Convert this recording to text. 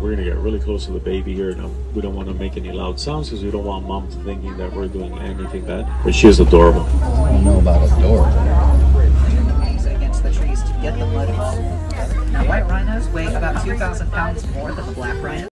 we're gonna get really close to the baby here. Now, we don't want to make any loud sounds because we don't want mom to thinking that we're doing anything bad. But she is adorable. I don't know about adorable. Against the trees to get the mud off. Now, white rhinos weigh about 2,000 pounds more than the black rhino.